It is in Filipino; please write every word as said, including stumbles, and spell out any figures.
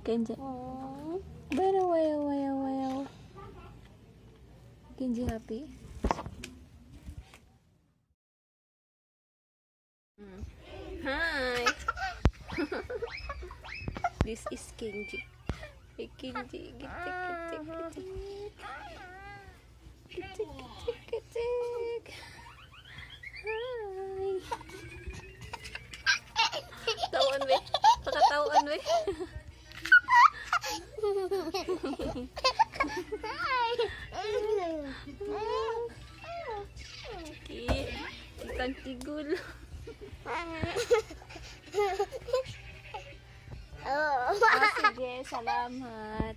Kenji. Pero wayaw, wayaw, wayaw. Kenji happy? Hi! This is Kenji. Hey Kenji, gitik, gitik, gitik. Gitik, gitik, gitik. Hi! Tawan we. Pakatawan we. Ikan tigul. Ah, sige, salamat.